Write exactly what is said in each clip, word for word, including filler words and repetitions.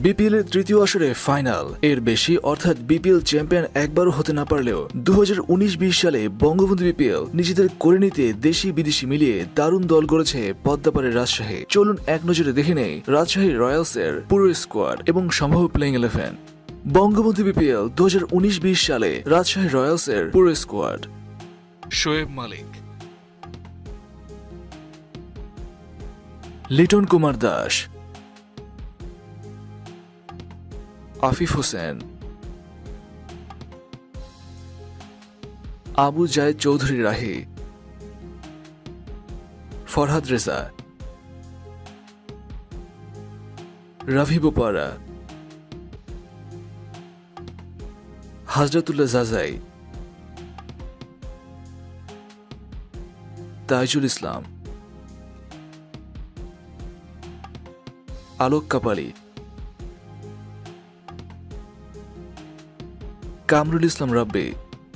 BPL এর তৃতীয় আসরে ফাইনাল এর বেশি অর্থাৎ বিপিএল চ্যাম্পিয়ন একবারও হতে না পারলেও দু হাজার উনিশ বিশ সালে বঙ্গবন্ধু বিপিএল নিজেদের করে নিতে দেশি বিদেশি মিলিয়ে দারুণ দল গড়েছে পদ্মাপাড়ের রাজশাহী। চলুন এক নজরে দেখে নেই রাজশাহী রয়্যালস এর পুরো স্কোয়াড এবং সম্ভাব্য প্লেইং ইলেভেন। বঙ্গবন্ধু বিপিএল দু হাজার উনিশ বিশ সালে রাজশাহী রয়্যালস এর পুরো স্কোয়াড: শোয়েব মালিক, লিটন কুমার দাস, আফিফ হোসেন, আবু জায়েদ চৌধুরী রাহি, ফরহাদ রেজা, রাভি বোপারা, হাজরাতুল্লাহ জাজাই, তাইজুল ইসলাম, আলোক কাপালি, কামরুল ইসলাম রাব্বি,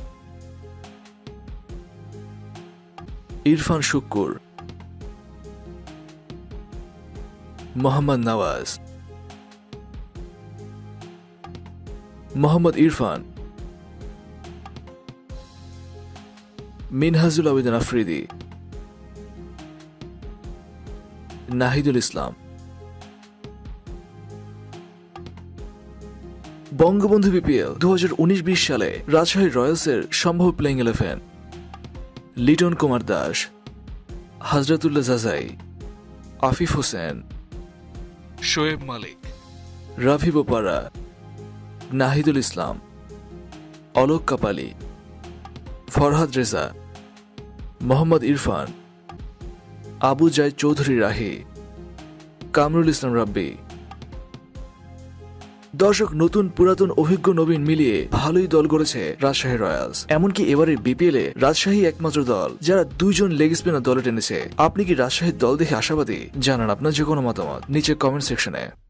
ইরফান শুক্কুর, মোহাম্মদ নওয়াজ, মোহাম্মদ ইরফান, মিনহাজুল আবেদিন আফ্রিদি, নাহিদুল ইসলাম। বঙ্গবন্ধু বিপিএল দু হাজার উনিশ বিশ সালে রাজশাহী রয়্যালসের সম্ভাব্য প্লেইং ইলেভেন: লিটন কুমার দাস, হাজরাতুল্লাহ জাজাই, আফিফ হোসেন, শোয়েব মালিক, রাভি বোপারা, নাহিদুল ইসলাম, আলোক কাপালি, ফরহাদ রেজা, মোহাম্মদ ইরফান, আবু জায়েদ চৌধুরী রাহি, কামরুল ইসলাম রাব্বি। দর্শক, নতুন পুরাতন অভিজ্ঞ নবীন মিলিয়ে ভালোই দল গড়েছে রাজশাহী রয়্যালস। এমনকি এবারের বিপিএল এ রাজশাহী একমাত্র দল যারা দুইজন লেগ স্পিনার দলে টেনেছে। আপনি কি রাজশাহীর দল দেখে আশাবাদী? জানান আপনার যে কোনো মতামত নিচে কমেন্ট সেকশনে।